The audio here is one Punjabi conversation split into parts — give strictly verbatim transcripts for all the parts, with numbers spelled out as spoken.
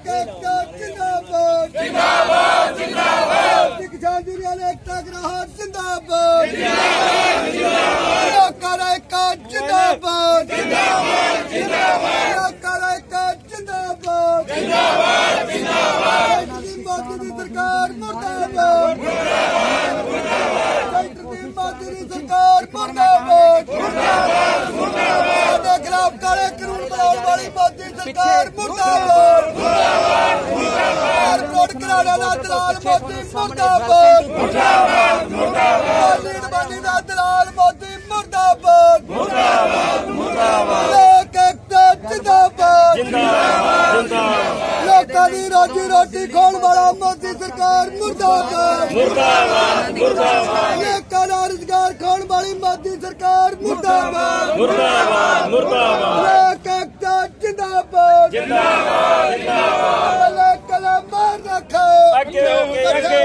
जिंदाबाद जिंदाबाद जिंदाबाद किसान यूनियन एकता ग्राहक जिंदाबाद जिंदाबाद जिंदाबाद जिंदाबाद जिंदाबाद जिंदाबाद जिंदाबाद मोदी की सरकार मुर्दाबाद मुर्दाबाद मोदी की सरकार मुर्दाबाद मुर्दाबाद मुर्दाबाद खिलाफ काले कानून बनाने वाली मोदी सरकार मुर्दाबाद मुर्दाबाद मुर्दाबाद रोड कराने का दलाल मोदी मुर्दाबाद मुर्दाबाद मुर्दाबाद लीड बनी का दलाल मोदी मुर्दाबाद मुर्दाबाद मुर्दाबाद लोक एकता जिंदाबाद जिंदाबाद लोगों की रोजी रोटी खोने वाला मोदी सरकार मुर्दाबाद मुर्दाबाद मुर्दाबाद लोगों का रोजगार खोने वाली मोदी सरकार मुर्दाबाद मुर्दाबाद मुर्दाबाद लोक एकता जिंदाबाद जिंदाबाद जिंदाबाद लोग कलम मार रखो आगे आगे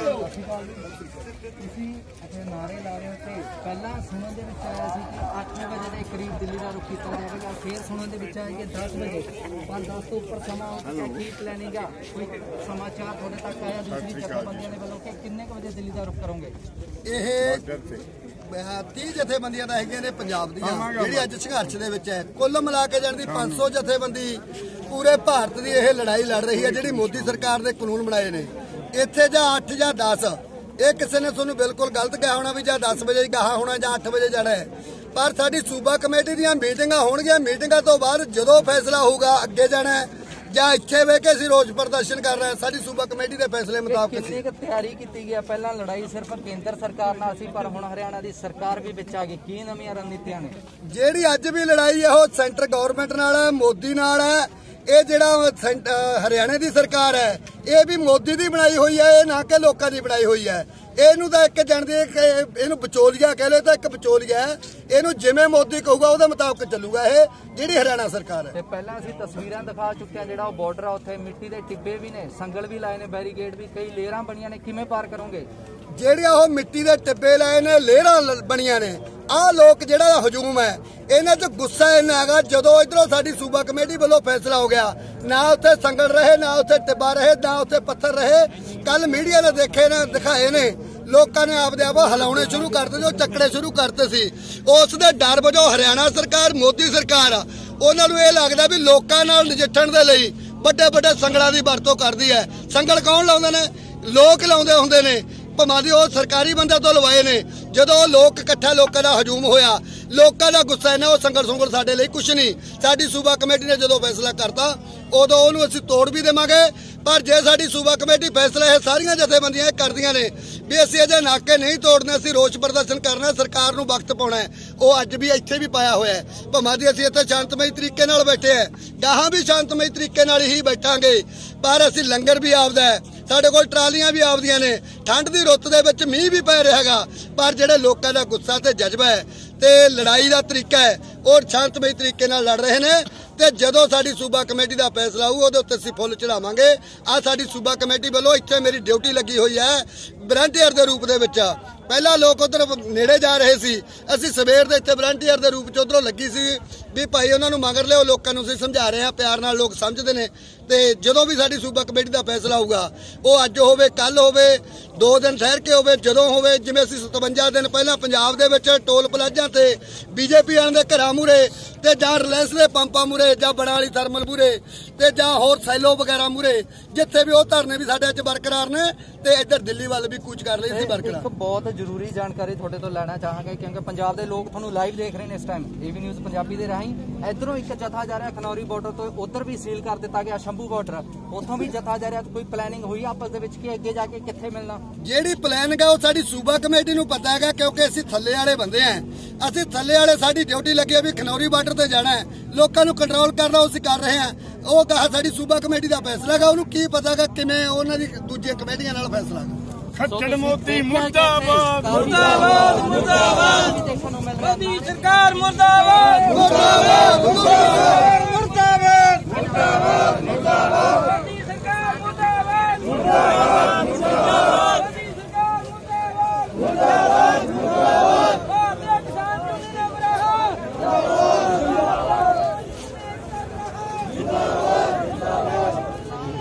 नारे ला रहे थे पहला सुनने ਦੇ ਵਿੱਚ ਆਇਆ ਸੀ ਕਿ ਅੱਠ ਵਜੇ ਦੇ ਕਰੀਬ ਦਿੱਲੀ ਦਾ ਰੁਖ ਕੀਤਾ ਜਾਵੇਗਾ ਫਿਰ ਸੁਣਨ ਦੇ ਵਿੱਚ ਆਇਆ ਕਿ ਦਸ ਵਜੇ ਪਰ ਦਸ ਤੋਂ ਉੱਪਰ ਸਮਾਂ ਹੋ ਗਿਆ ਕੀ ਪਲੈਨਿੰਗ ਆ ਕੋਈ ਸਮਾਚਾਰ ਤੁਹਾਡੇ ਤੱਕ ਆਇਆ ਦੂਸਰੀ ਜਥੇਬੰਦੀਆਂ ਦੇ ਵੱਲੋਂ ਕਿ ਕਿੰਨੇ ਵਜੇ ਦਿੱਲੀ ਦਾ ਰੁਖ ਕਰੋਗੇ ਇਹ तीह जथेबंदियां दा हैगियां ने पंजाब दियां जिहड़ी अज संघर्ष दे विच है कुल मिला के जाणी पांच सौ जथेबंदी पूरे भारत की यह लड़ाई लड़ रही है जिहड़ी मोदी सरकार ने कानून बनाए ने इत्थे जां अठ जां दस ये किसी ने तुहानूं बिल्कुल गलत कहा होना भी जां दस बजे गाह होना जां अठ बजे जाना है पर साडी सूबा कमेटी दीयां मीटिंगां होणगीआं मीटिंगां तो बाद जदों फैसला होगा अगे जाना है ਜਾਂ ਇੱਥੇ ਵੇ ਕੇ ਅਸੀਂ ਰੋਜ਼ ਪ੍ਰਦਰਸ਼ਨ ਕਰ ਰਹੇ ਹਾਂ ਸਾਡੀ ਸੂਬਾ ਕਮੇਟੀ ਦੇ ਫੈਸਲੇ ਮੁਤਾਬਕ ਕਿੰਨੀ ਕੁ ਤਿਆਰੀ ਕੀਤੀ ਗਈ ਪਹਿਲਾਂ ਲੜਾਈ ਸਿਰਫ ਕੇਂਦਰ ਸਰਕਾਰ ਨਾਲ ਸੀ ਪਰ ਹੁਣ ਹਰਿਆਣਾ ਦੀ ਸਰਕਾਰ ਵੀ ਵਿੱਚ ਆ ਗਈ ਕੀ ਨਵੀਆਂ ਰਣਨੀਤੀਆਂ ਨੇ ਜਿਹੜੀ ਅੱਜ ਵੀ ਲੜਾਈ ਹੈ ਉਹ ਸੈਂਟਰ ਗਵਰਨਮੈਂਟ ਨਾਲ ਹੈ ਮੋਦੀ ਨਾਲ ਹੈ ਇਹ ਜਿਹੜਾ ਹਰਿਆਣੇ ਦੀ ਸਰਕਾਰ ਹੈ ਇਹ ਵੀ ਮੋਦੀ ਦੀ ਬਣਾਈ ਹੋਈ ਹੈ ਇਹ ਨਾ ਕਿ ਲੋਕਾਂ ਦੀ ਬਣਾਈ ਹੋਈ ਹੈ ਇਹਨੂੰ ਤਾਂ ਇੱਕ ਜਾਣਦੇ ਕਿ ਇਹਨੂੰ ਵਿਚੋਲੀਆ ਕਹਿ ਲਏ ਤਾਂ ਇੱਕ ਵਿਚੋਲੀਆ ਇਹਨੂੰ ਜਿਵੇਂ ਮੋਦੀ ਕਹੂਗਾ ਉਹਦੇ ਮੁਤਾਬਕ ਚੱਲੂਗਾ ਇਹ ਜਿਹੜੀ ਹਰਿਆਣਾ ਸਰਕਾਰ ਹੈ ਤੇ ਪਹਿਲਾਂ ਅਸੀਂ ਤਸਵੀਰਾਂ ਦਿਖਾ ਚੁੱਕੇ ਹਾਂ ਜਿਹੜਾ ਉਹ ਬਾਰਡਰ ਆ ਉੱਥੇ ਮਿੱਟੀ ਦੇ ਟਿੱਬੇ ਵੀ ਨੇ ਸੰਗਲ ਵੀ ਲਾਏ ਨੇ ਬੈਰੀਕੇਡ ਵੀ ਕਈ ਲੇਅਰਾਂ ਬਣੀਆਂ ਨੇ ਕਿਵੇਂ ਪਾਰ ਕਰੋਗੇ ਜਿਹੜੀਆਂ ਉਹ ਮਿੱਟੀ ਦੇ ਟਿੱਬੇ ਲਾਏ ਨੇ ਲੇਅਰਾਂ ਬਣੀਆਂ ਨੇ ਆਹ ਲੋਕ ਜਿਹੜਾ ਹਜੂਮ ਹੈ ਇਹਨਾਂ 'ਚ ਗੁੱਸਾ ਇਹਨਾਂ ਹੈਗਾ ਜਦੋਂ ਇਧਰੋਂ ਸਾਡੀ ਸੂਬਾ ਕਮੇਟੀ ਵੱਲੋਂ ਫੈਸਲਾ ਹੋ ਗਿਆ ਨਾ ਉੱਥੇ ਸੰਗਲ ਰਹੇ ਨਾ ਉੱਥੇ ਟਿੱਬਾ ਰਹੇ ਨਾ ਉੱਥੇ ਪੱਥਰ ਰਹੇ ਕੱਲ ਮੀਡੀਆ ਨੇ ਦੇਖੇ ਨੇ ਦਿਖਾਏ ਨੇ ਲੋਕਾਂ ਨੇ ਆਪਦੇ ਆਪ ਹਿਲਾਉਣੇ ਸ਼ੁਰੂ ਕਰਤੇ ਜੋ ਚੱਕੜੇ ਸ਼ੁਰੂ ਕਰਤੇ ਸੀ ਉਸ ਦੇ ਡਰ ਵਜੋਂ ਹਰਿਆਣਾ ਸਰਕਾਰ ਮੋਦੀ ਸਰਕਾਰ ਉਹਨਾਂ ਨੂੰ ਇਹ ਲੱਗਦਾ ਵੀ ਲੋਕਾਂ ਨਾਲ ਨਜਿੱਠਣ ਦੇ ਲਈ ਵੱਡੇ ਵੱਡੇ ਸੰਗਲਾਂ ਦੀ ਵਰਤੋਂ ਕਰਦੀ ਹੈ ਸੰਗਲ ਕੌਣ ਲਾਉਂਦੇ ਨੇ ਲੋਕ ਲਾਉਂਦੇ ਹੁੰਦੇ ਨੇ ਭਾਵੇਂ ਦੀ ਉਹ ਸਰਕਾਰੀ ਬੰਦੇ ਤੋਂ ਲਵਾਏ ਨੇ ਜਦੋਂ ਲੋਕ ਇਕੱਠਾ ਲੋਕਾਂ ਦਾ ਹਜੂਮ ਹੋਇਆ ਲੋਕਾਂ ਦਾ ਗੁੱਸਾ ਇਹਨਾਂ ਉਹ ਸੰਗਲ ਸੰਗਲ ਸਾਡੇ ਲਈ ਕੁਝ ਨਹੀਂ ਸਾਡੀ ਸੂਬਾ ਕਮੇਟੀ ਨੇ ਜਦੋਂ ਫੈਸਲਾ ਕਰਤਾ ਉਦੋਂ ਉਹਨੂੰ ਅਸੀਂ ਤੋੜ ਵੀ ਦੇਵਾਂਗੇ ਪਰ ਜੇ ਸਾਡੀ ਸੂਬਾ ਕਮੇਟੀ ਫੈਸਲਾ ਇਹ ਸਾਰੀਆਂ ਜਥੇਬੰਦੀਆਂ ਕਰਦੀਆਂ ਨੇ ਵੀ ਅਸੀਂ ਅਜੇ ਨਾਕੇ ਨਹੀਂ ਤੋੜਨੇ ਅਸੀਂ ਰੋਸ ਪ੍ਰਦਰਸ਼ਨ ਕਰਨਾ ਸਰਕਾਰ ਨੂੰ ਵਕਤ ਪਾਉਣਾ ਉਹ ਅੱਜ ਵੀ ਇੱਥੇ ਵੀ ਪਾਇਆ ਹੋਇਆ ਹੈ ਭਾਵੇਂ ਦੀ ਅਸੀਂ ਇੱਥੇ ਸ਼ਾਂਤਮਈ ਤਰੀਕੇ ਨਾਲ ਬੈਠੇ ਹਾਂ ਗਾਹਾਂ ਵੀ ਸ਼ਾਂਤਮਈ ਤਰੀਕੇ ਨਾਲ ਹੀ ਬੈਠਾਂਗੇ ਪਰ ਅਸੀਂ ਲੰਗਰ ਵੀ ਆਪਦਾ ਹੈ ਸਾਡੇ ਕੋਲ ਟਰਾਲੀਆਂ ਵੀ ਆਪਦੀਆਂ ਨੇ ਠੰਡ ਦੀ ਰੁੱਤ ਦੇ ਵਿੱਚ ਮੀਂਹ ਵੀ ਪੈ ਰਿਹਾ ਹੈਗਾ ਪਰ ਜਿਹੜੇ ਲੋਕਾਂ ਦਾ ਗੁੱਸਾ ਤੇ ਜਜ਼ਬਾ ਹੈ ਤੇ ਲੜਾਈ ਦਾ ਤਰੀਕਾ ਹੈ ਉਹ ਸ਼ਾਂਤਮਈ ਤਰੀਕੇ ਨਾਲ ਲੜ ਰਹੇ ਨੇ ਤੇ ਜਦੋਂ ਸਾਡੀ ਸੂਬਾ ਕਮੇਟੀ ਦਾ ਫੈਸਲਾ ਹੋਊ ਉਹਦੇ ਉੱਤੇ ਅਸੀਂ ਫੁੱਲ ਚੜਾਵਾਂਗੇ ਆ ਸਾਡੀ ਸੂਬਾ ਕਮੇਟੀ ਵੱਲੋਂ ਇੱਥੇ ਮੇਰੀ ਡਿਊਟੀ ਲੱਗੀ ਹੋਈ ਹੈ ਵਲੰਟੀਅਰ ਦੇ ਰੂਪ ਦੇ ਵਿੱਚ ਪਹਿਲਾਂ ਲੋਕ ਉਧਰ ਨੇੜੇ ਜਾ ਰਹੇ ਸੀ ਅਸੀਂ ਸਵੇਰ ਦੇ ਇੱਥੇ ਵਲੰਟੀਅਰ ਦੇ ਰੂਪ 'ਚ ਉਧਰੋਂ ਲੱਗੀ ਸੀ ਵੀ ਭਾਈ ਉਹਨਾਂ ਨੂੰ ਮਗਰ ਲਿਓ ਲੋਕਾਂ ਨੂੰ ਅਸੀਂ ਸਮਝਾ ਰਹੇ ਹਾਂ ਪਿਆਰ ਨਾਲ ਲੋਕ ਸਮਝਦੇ ਨੇ ਤੇ ਜਦੋਂ ਵੀ ਸਾਡੀ ਸੂਬਾ ਕਮੇਟੀ ਦਾ ਫੈਸਲਾ ਹੋਊਗਾ ਉਹ ਅੱਜ ਹੋਵੇ ਕੱਲ ਹੋਵੇ ਦੋ ਦਿਨ ਠਹਿਰ ਕੇ ਹੋਵੇ ਜਦੋਂ ਹੋਵੇ ਜਿਵੇਂ ਅਸੀਂ ਸਤਵੰਜਾ ਦਿਨ ਪਹਿਲਾਂ ਪੰਜਾਬ ਦੇ ਵਿੱਚ ਟੋਲ ਪਲਾਜ਼ਾ ਤੇ ਬੀਜੇਪੀ ਆਣ ਦੇ ਘਰਾਂ ਮੂਰੇ ਤੇ ਜਾਂ ਰਿਲਾਇੰਸ ਦੇ ਪੰਪਾਂ ਮੂਰੇ ਜਾਂ ਬਣਾ ਵਾਲੀ ਥਰਮਲ ਮੂਰੇ ਤੇ ਜਾਂ ਹੋਰ ਸੈਲੋ ਵਗੈਰਾ ਮੂਰੇ ਜਿੱਥੇ ਵੀ ਉਹ ਧਰਨੇ ਵੀ ਸਾਡੇ ਅੱਜ ਬਰਕਰਾਰ ਨੇ ਤੇ ਇੱਧਰ ਦਿੱਲੀ ਵੱਲ ਵੀ ਕੂਚ ਕਰ ਲਈ ਸੀ ਬਰਕਰਾਰ ਇੱਕ ਬਹੁਤ ਜ਼ਰੂਰੀ ਜਾਣਕਾਰੀ ਤੁਹਾਡੇ ਤੋਂ ਲੈਣਾ ਚਾਹਾਂਗੇ ਕਿਉਂਕਿ ਪੰਜਾਬ ਦੇ ਲੋਕ ਤੁਹਾਨੂੰ ਲਾਈਵ ਦੇਖ ਰਹੇ ਨੇ ਇਸ ਟਾਈਮ ਏਵੀ ਨਿਊਜ਼ ਪੰਜਾਬੀ ਦੇ ਰਾਹੀਂ ਇਧਰੋਂ ਇੱਕ ਜਥਾ ਜਾ ਰਿਹਾ ਖਨੌਰੀ ਬਾਰਡਰ ਤੋਂ ਉਧਰ ਵੀ ਸੀਲ ਕਰ ਦਿੱਤਾ ਗਿਆ ਸ਼ੰਭੂ ਬਾਰਡਰ ਉੱਥੋਂ ਵੀ ਜਥਾ ਜਾ ਰਿਹਾ ਕੋਈ ਪਲੈਨਿੰਗ ਹੋਈ ਆਪਸ ਦੇ ਵਿੱਚ ਕਿ ਅੱਗੇ ਜਾ ਕੇ ਕਿੱਥੇ ਮਿਲਣਾ ਜਿਹੜੀ ਪਲਾਨਿੰਗ ਹੈ ਉਹ ਸਾਡੀ ਸੂਬਾ ਕਮੇਟੀ ਨੂੰ ਪਤਾ ਹੈਗਾ ਕਿਉਂਕਿ ਅਸੀਂ ਥੱਲੇ ਵਾਲੇ ਬੰਦੇ ਆਂ ਅਸੀਂ ਥੱਲੇ ਵਾਲੇ ਸਾਡੀ ਡਿਊਟੀ ਲੱਗੀ ਹੈ ਵੀ ਖਨੌਰੀ ਬਾਰਡਰ ਤੇ ਜਾਣਾ ਹੈ ਲੋਕਾਂ ਨੂੰ ਕੰਟਰੋਲ ਕਰਨਾ ਉਹ ਅਸੀਂ ਕਰ ਰਹੇ ਹਾਂ ਉਹ ਕਹਾ ਸਾਡੀ ਸੂਬਾ ਕਮੇਟੀ ਦਾ ਫੈਸਲਾ ਹੈਗਾ ਉਹਨੂੰ ਕੀ ਪਤਾ ਹੈਗਾ ਕਿਵੇਂ ਉਹਨਾਂ ਦੀ ਦੂਜੀਆਂ ਕਮੇਟੀਆਂ ਨਾਲ ਫੈਸਲਾ ਖੱਚੜ ਮੋਦੀ ਮੁਰਦਾਬਾਦ ਮੁਰਦਾਬਾਦ ਮੁਰਦਾਬਾਦ ਮੋਦੀ ਸਰਕਾਰ ਮੁਰਦਾਬਾਦ ਮੁਰਦਾਬਾਦ ਮੁਰਦਾਬਾਦ ਮੁਰਦਾਬਾਦ ਮੁਰਦਾਬਾਦ ਮੁਰਦਾਬਾਦ ਮੋਦੀ ਸਰਕਾਰ ਮੁਰਦਾਬਾਦ ਮੁਰਦਾਬਾਦ ਮੁਰਦਾਬਾਦ ਮੋਦੀ ਸਰਕਾਰ ਮੁਰਦਾਬਾਦ ਮੁਰਦਾਬਾਦ ਮੁਰਦਾਬਾਦ ਭਾਰਤੀ ਕਿਸਾਨ ਯੂਨੀਅਨ ਮੁਰਦਾਬਾਦ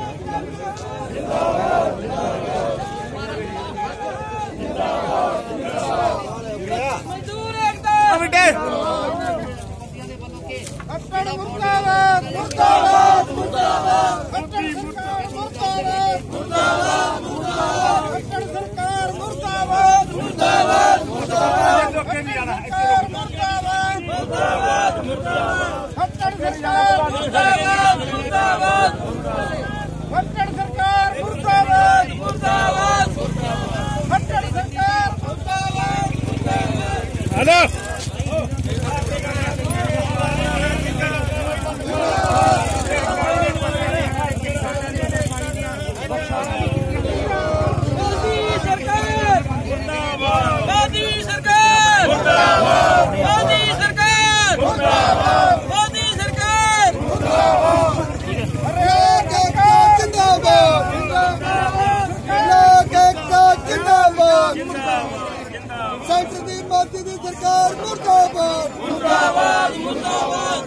सरकार मुर्दाबाद मुर्दाबाद मुर्दाबाद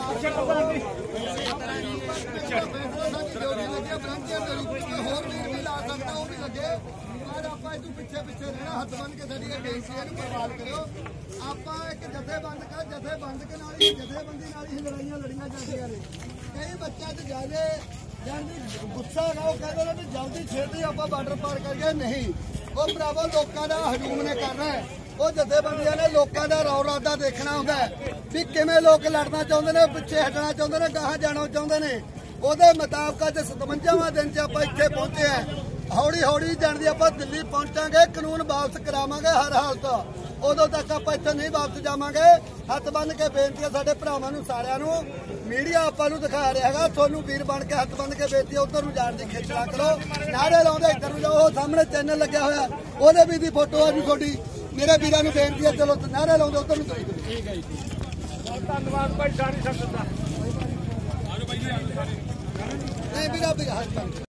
ਪਿੱਛੇ ਪਿੱਛੇ ਰਹਿਣਾ ਹੱਥ ਬੰਨ ਕੇ ਸਾਡੀ ਬੇਨਤੀ ਨੂੰ ਪ੍ਰਵਾਨ ਕਰਿਓ। ਆਪਾਂ ਇੱਕ ਜਥੇਬੰਦ ਕਰ ਜਥੇਬੰਦ ਕੇ ਨਾਲ ਹੀ ਜਥੇਬੰਦੀ ਨਾਲ ਹੀ ਲੜਾਈਆਂ ਲੜੀਆਂ ਜਾਂਦੀਆਂ ਨੇ। ਕਈ ਬੱਚਿਆਂ 'ਚ ਜ਼ਿਆਦਾ ਜਾਨੀ ਗੁੱਸਾ ਨਾ ਉਹ ਕਹਿੰਦੇ ਨੇ ਵੀ ਜਲਦੀ ਛੇਤੀ ਆਪਾਂ ਬਾਰਡਰ ਪਾਰ ਕਰ ਗਏ। ਨਹੀਂ, ਉਹ ਭਰਾਵੋ ਲੋਕਾਂ ਦਾ ਹਜੂਮ ਨੇ ਕਰਨਾ ਹੈ। ਉਹ ਜਥੇਬੰਦੀਆਂ ਨੇ ਲੋਕਾਂ ਦਾ ਰੌ ਰਾਦਾ ਦੇਖਣਾ ਹੁੰਦਾ ਵੀ ਕਿਵੇਂ ਲੋਕ ਲੜਨਾ ਚਾਹੁੰਦੇ ਨੇ, ਪਿੱਛੇ ਹਟਣਾ ਚਾਹੁੰਦੇ ਨੇ, ਗਾਹਾਂ ਜਾਣਾ ਚਾਹੁੰਦੇ ਨੇ। ਉਹਦੇ ਮੁਤਾਬਕ ਅੱਜ ਸਤਵੰਜਾਵਾਂ ਦਿਨ 'ਚ ਆਪਾਂ ਇੱਥੇ ਪਹੁੰਚੇ ਆ। ਹੌਲੀ ਹੌਲੀ ਜਾਣਦੀ ਆਪਾਂ ਦਿੱਲੀ ਪਹੁੰਚਾਂਗੇ, ਕਾਨੂੰਨ ਵਾਪਸ ਕਰਾਵਾਂਗੇ ਹਰ ਹਾਲਤ। ਉਦੋਂ ਤੱਕ ਆਪਾਂ ਇੱਥੇ ਨਹੀਂ ਵਾਪਸ ਜਾਵਾਂਗੇ। ਹੱਥ ਬੰਨ ਕੇ ਬੇਨਤੀ ਹੈ ਸਾਡੇ ਭਰਾਵਾਂ ਨੂੰ ਸਾਰਿਆਂ ਨੂੰ, ਮੀਡੀਆ ਆਪਾਂ ਨੂੰ ਦਿਖਾ ਰਿਹਾ ਹੈਗਾ, ਤੁਹਾਨੂੰ ਵੀਰ ਬਣ ਕੇ ਹੱਥ ਬੰਨ ਕੇ ਬੇਨਤੀ ਹੈ ਉੱਧਰ ਨੂੰ ਜਾਣ ਦੀ ਖੇਚਲਾ ਕਰੋ। ਨਾਰੇ ਲਾਉਂਦੇ ਇੱਧਰ ਨੂੰ ਜਾਓ। ਉਹ ਸਾਹਮਣੇ ਚੈਨਲ ਲੱਗਿਆ ਹੋਇਆ ਉਹਦੇ ਵੀ ਦੀ ਫੋਟੋ ਆ ਜੀ ਤੁਹਾਡੀ। ਮੇਰੇ ਵੀਰਾਂ ਨੂੰ ਬੇਨਤੀ ਹੈ ਚਲੋ ਨਾਰੇ ਲਾਉਂਦੇ ਉੱਧਰ ਨੂੰ ਤੁਰੀ। ਠੀਕ ਹੈ ਜੀ, ਧੰਨਵਾਦ ਭਾਈ। ਸਾਰੀ ਸੰਗਤ ਦਾ ਨਹੀਂ ਵੀਰਾ ਵੀਰਾ ਹੱਥ ਬੰਨ